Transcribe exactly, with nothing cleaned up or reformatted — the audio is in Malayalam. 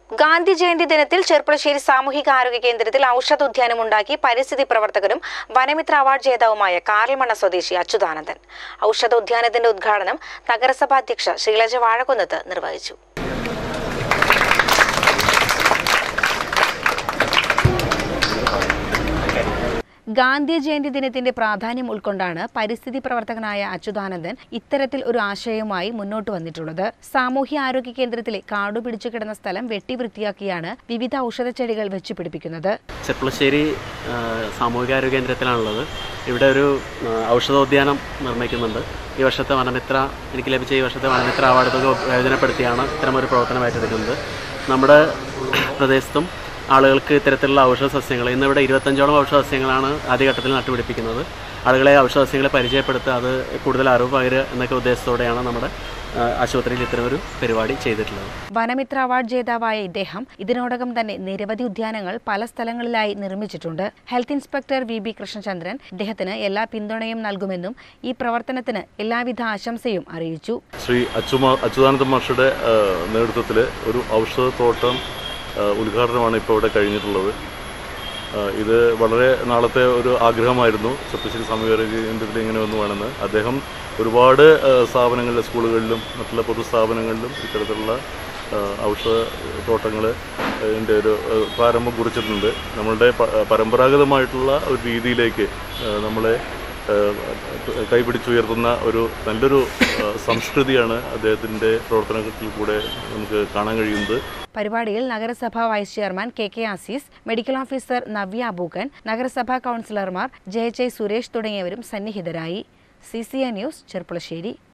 ഗാന്ധി ജയന്തി ദിനത്തിൽ ചെർപ്പുളശ്ശേരി സാമൂഹിക ആരോഗ്യ കേന്ദ്രത്തിൽ ഔഷധോദ്യാനം ഉണ്ടാക്കി പരിസ്ഥിതി പ്രവർത്തകരും വനമിത്ര അവാർഡ് ജേതാവുമായ കാർൽമണ്ണ സ്വദേശി അച്യുതാനന്ദൻ. ഔഷധോദ്യാനത്തിന്റെ ഉദ്ഘാടനം നഗരസഭാ അധ്യക്ഷ ശ്രീലജ വാഴക്കുന്നത്ത് നിർവഹിച്ചു. ഗാന്ധി ജയന്തി ദിനത്തിന്റെ പ്രാധാന്യം ഉൾക്കൊണ്ടാണ് പരിസ്ഥിതി പ്രവർത്തകനായ അച്യുതാനന്ദൻ ഇത്തരത്തിൽ ഒരു ആശയവുമായി മുന്നോട്ട് വന്നിട്ടുള്ളത്. സാമൂഹ്യ ആരോഗ്യ കേന്ദ്രത്തിലെ കാടു പിടിച്ചു കിടന്ന സ്ഥലം വെട്ടി വൃത്തിയാക്കിയാണ് വിവിധ ഔഷധച്ചെടികൾ വെച്ച് പിടിപ്പിക്കുന്നത്. ചെർപ്പുളശ്ശേരി സാമൂഹികാരോഗ്യ കേന്ദ്രത്തിലാണുള്ളത്. ഇവിടെ ഒരു ഔഷധോദ്യാനം നിർമ്മിക്കുന്നുണ്ട്. ഈ വർഷത്തെ വനമിത്ര എനിക്ക് ലഭിച്ച ഈ വർഷത്തെ വനമിത്ര അവാർഡ് തുക പ്രയോജനപ്പെടുത്തിയാണ് ഇത്തരമൊരു പ്രവർത്തനം ഏറ്റെടുക്കുന്നത്. നമ്മുടെ പ്രദേശത്തും ആളുകൾക്ക് ഇത്തരത്തിലുള്ള ഔഷധ സസ്യങ്ങൾ ഇന്നിവിടെ ഇരുപത്തഞ്ചോളം ഔഷധ സസ്യങ്ങളാണ് ആദ്യഘട്ടത്തിൽ നട്ടുപിടിപ്പിക്കുന്നത്. ആളുകളെ ഔഷധ സസ്യങ്ങളെ പരിചയപ്പെടുത്തുക, അത് കൂടുതൽ അറിവ് പകരുക എന്നൊക്കെ ഉദ്ദേശത്തോടെയാണ് നമ്മുടെ ആശുപത്രിയിൽ ഇത്തരമൊരു പരിപാടി ചെയ്തിട്ടുള്ളത്. വനമിത്ര അവാർഡ് ജേതാവായ ഇദ്ദേഹം ഇതിനോടകം തന്നെ നിരവധി ഉദ്യാനങ്ങൾ പല സ്ഥലങ്ങളിലായി നിർമ്മിച്ചിട്ടുണ്ട്. Health inspector V B Krishnachandran ഇദ്ദേഹത്തിന് എല്ലാ പിന്തുണയും നൽകുമെന്നും ഈ പ്രവർത്തനത്തിന് എല്ലാവിധ ആശംസയും അറിയിച്ചു. ശ്രീ അച്യുതാനന്ദ മാഷയുടെ നേതൃത്വത്തിൽ ഒരു ഔഷധത്തോട്ടം ഉദ്ഘാടനമാണ് ഇപ്പോൾ ഇവിടെ കഴിഞ്ഞിട്ടുള്ളത്. ഇത് വളരെ നാളത്തെ ഒരു ആഗ്രഹമായിരുന്നു. ചെർപ്പുളശ്ശേരി സാമൂഹികാരോഗ്യ കേന്ദ്രത്തിൽ ഇങ്ങനെ ഒന്ന് വേണമെന്ന്. അദ്ദേഹം ഒരുപാട് സ്ഥാപനങ്ങളിലും സ്കൂളുകളിലും മറ്റുള്ള പൊതുസ്ഥാപനങ്ങളിലും ഇത്തരത്തിലുള്ള ഔഷധ തോട്ടങ്ങൾ ഇതിൻ്റെ ഒരു പ്രാരംഭം കുറിച്ചിട്ടുണ്ട്. നമ്മളുടെ പരമ്പരാഗതമായിട്ടുള്ള ഒരു രീതിയിലേക്ക് നമ്മളെ കൈപിടിച്ചുയർത്തുന്ന ഒരു നല്ലൊരു സംസ്കൃതിയാണ് അദ്ദേഹത്തിൻ്റെ പ്രവർത്തനത്തിൽ കൂടെ നമുക്ക് കാണാൻ കഴിയുന്നത്. പരിപാടിയിൽ നഗരസഭാ vice chairman K K Azeez, medical officer Navya Abookkan, നഗരസഭാ കൗൺസിലർമാർ ജയചയ് സുരേഷ് തുടങ്ങിയവരും സന്നിഹിതരായി. C C A news, Cherpulassery.